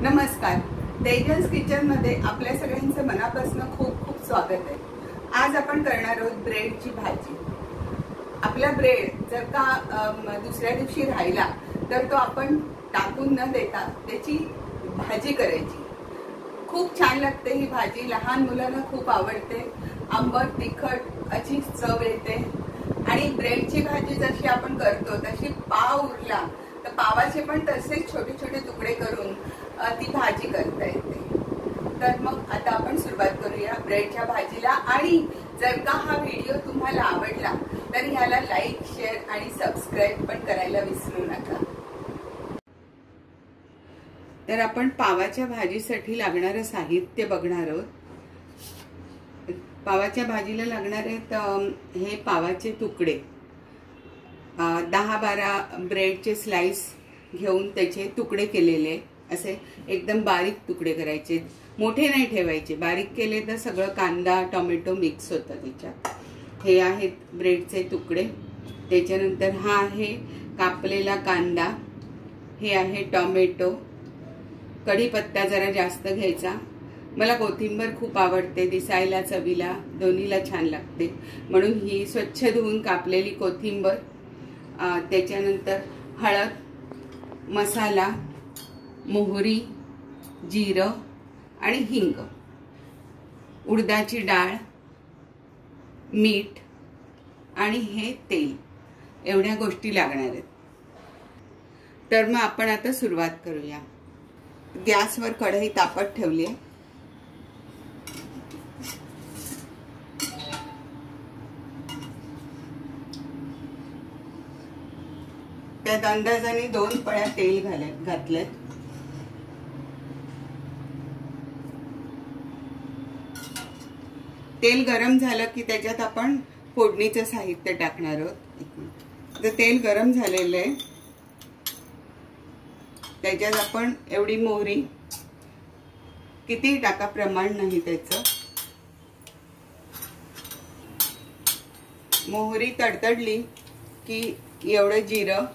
नमस्कार, तेजस किचन मध्ये आपल्या सगळ्यांचं मनापासून खूप खूप स्वागत आहे। आज आपण करणार आहोत ब्रेडची भाजी। आपला ब्रेड जर का दुसऱ्या दिवशी राहिला तर तो आपण टाकून न देता त्याची भाजी करायची। खूप छान लागते ही भाजी, लहान मुलांना खूप आवडते। आंबट तिखट अशी चव येते आणि ब्रेडची भाजी जशी आपण करतो तशी पाव उरला तर पावाचे पण तसेच छोटे छोटे तुकडे करून ती भाजी करता येते। तर मग आता आपण सुरुवात करूया ब्रेडच्या भाजीला। आणि जर का हा व्हिडिओ तुम्हाला आवडला तर ह्याला लाईक, शेअर आणि सबस्क्राइब पण करायला विसरू नका। तर आपण पावाच्या भाजीसाठी लागणारे साहित्य बघणार आहोत। पावाच्या भाजीला लागणार आहेत हे पावाचे तुकडे, 10-12 ब्रेडचे स्लाइस घेऊन त्याचे तुकडे केलेले, असे एकदम बारीक तुकडे करायचे, मोठे नाही ठेवायचे। बारीक केले तर सगळं कांदा टोमॅटो मिक्स होतं त्याच्यात। हे आहेत ब्रेडचे तुकडे। त्याच्यानंतर हा आहे कापलेला कांदा, हे आहे टोमॅटो, कढीपत्ता जरा जास्त घ्यायचा। मला कोथिंबीर खूप आवडते, दिसायला चवीला दोन्हीला छान लागते, म्हणून ही स्वच्छ धुवून कापलेली कोथिंबीर। त्याच्यानंतर हळद, मसाला, मोहरी, जिरं आणि हिंग, उडदाची डाळ, मीठ आणि हे तेल, एवढ्या गोष्टी लागणार आहेत। तर मग आपण आता सुरुवात करूया। गॅसवर कढई तापत ठेवली आहे। त्यात अंदाजाने 2 पळ्या तेल घातलेत। तेल गरम झालं की त्याच्यात आपण फोडणीचं साहित्य टाकणार आहोत। तर तेल गरम झालेलं आहे, त्याच्यात आपण एवढी मोहरी, किती टाका प्रमाण नाही त्याचं। मोहरी तडतडली की एवढं जिरं,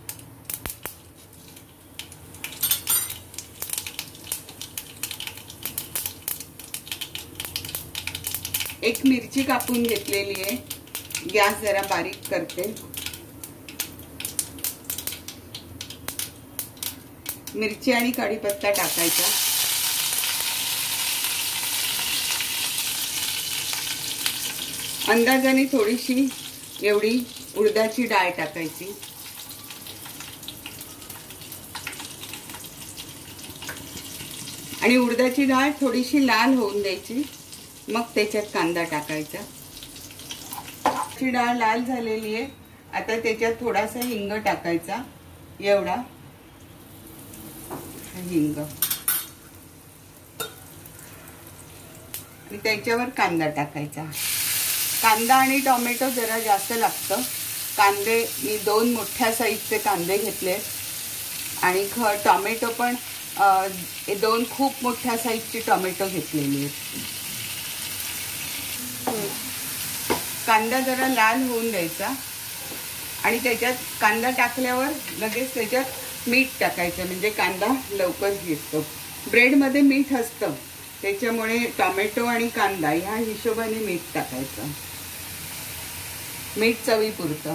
एक मिरची कापून घेतलेली आहे, गॅस जरा बारीक करते। मिरची आणि कढीपत्ता टाकायचा। अंदाजाने थोडीशी एवढी उडदाची डाळ टाकायची। आणि उडदाची डाळ थोडीशी लाल होऊन द्यायची, मग त्याच्यात कांदा टाकायचा। ची डाळ लाल झालेली आहे, आता त्याच्यात थोडासा हिंग टाकायचा, एवढा हिंग, आणि त्याच्यावर कांदा टाकायचा। कांदा आणि टोमॅटो जरा जास्त लागतं। कांदे मी 2 मोठ्या साईजचे कांदे घेतले आणि टोमॅटो पण 2 खूप मोठ्या साईजचे टोमॅटो घेतलेले आहेत। कांदा जरा लाल होऊन द्यायचा आणि त्याच्यात कांदा टाकल्यावर लगेच त्याच्यात मीठ टाकायचं, म्हणजे कांदा लवकर शिजतो। ब्रेडमध्ये मीठ असतं, त्याच्यामुळे टोमॅटो आणि कांदा ह्या हिशोबाने मीठ टाकायचं, मीठ चवीपुरतं।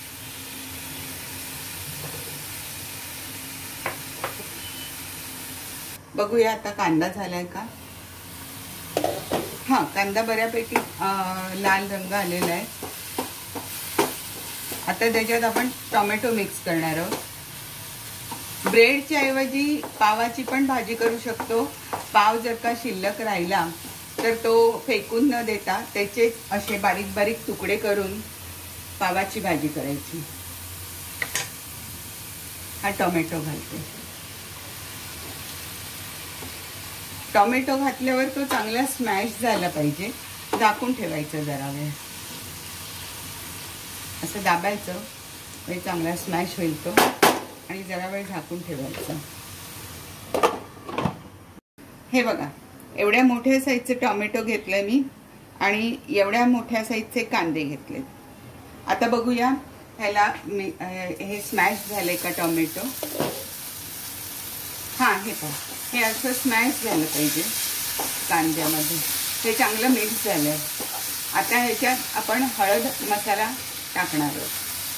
बघूया आता कांदा झालाय का। हा, कांदा बऱ्यापैकी लाल रंग आलेला आहे। आता त्याच्यात आपण टोमॅटो मिक्स करणार आहोत। ब्रेडच्या ऐवजी पावाची पण भाजी करू शकतो। पाव जर का शिल्लक राहिला तर तो फेकून न देता त्याचे असे बारीक बारीक तुकडे करून पावाची भाजी करायची। हा टोमॅटो घालते। टोमॅटो घातल्यावर तो चांगला स्मॅश झाला पाहिजे, झाकून ठेवायचं जरा वेळ, असं दाबायचं म्हणजे चांगला स्मॅश होईल तो, आणि जरा वेळ झाकून ठेवायचं। हे बघा, एवढ्या मोठ्या साईजचे टोमॅटो घेतले मी आणि एवढ्या मोठ्या साईजचे कांदे घेतले। आता बघूया ह्याला हे स्मॅश झाले का टोमॅटो। हां हे पण हे असं स्मॅश झालं पाहिजे कांद्यामध्ये. हे चांगलं मिक्स झालं आहे. आता ह्याच्यात आपण हळद मसाला टाकणार आहोत.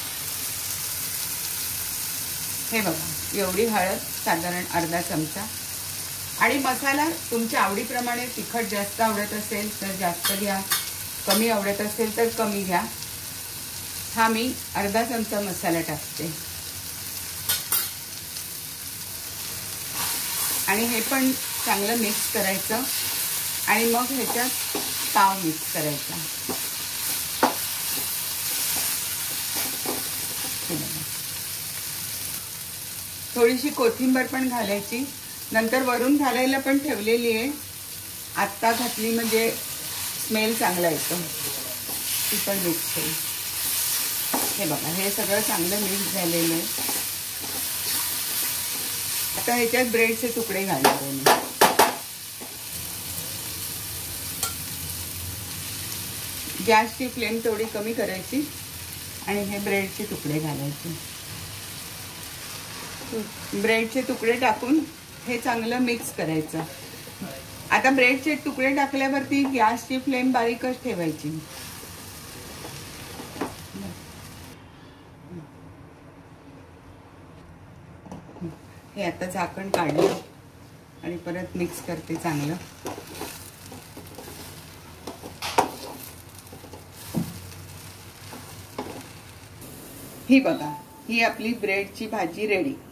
हे बघा एवढी हळद, साधारण अर्धा चमचा. आणि मसाला तुमच्या आवडीप्रमाणे, तिखट जास्त आवडत असेल तर जास्त घ्या, कमी आवडत असेल तर कमी घ्या. हा मी अर्धा चमचा मसाला टाकते. आणि हे पण चांगलं मिक्स करायचं. आणि मग ह्याच्यात पाव मिक्स करायचा. थोडीशी कोथिंबीर पण घालायची. नंतर वरून घालायला पण ठेवलेली आहे. आत्ता घातली म्हणजे स्मेल चांगला येतो. ती पण मिक्स होईल. हे बघा हे सगळं चांगलं मिक्स झालेलं आहे. आता ह्याच्यात ब्रेडचे तुकडे घालणार आहे मी. गॅसची फ्लेम थोडी कमी करायची आणि हे ब्रेडचे तुकडे घालायचे. ब्रेडचे तुकडे टाकून हे चांगलं मिक्स करायचं. आता ब्रेडचे तुकडे टाकल्यावरती गॅसची फ्लेम बारीकच ठेवायची. हे आता झाकण काढलं आणि परत मिक्स करते चांगलं. ही बघा ही आपली ब्रेडची भाजी रेडी.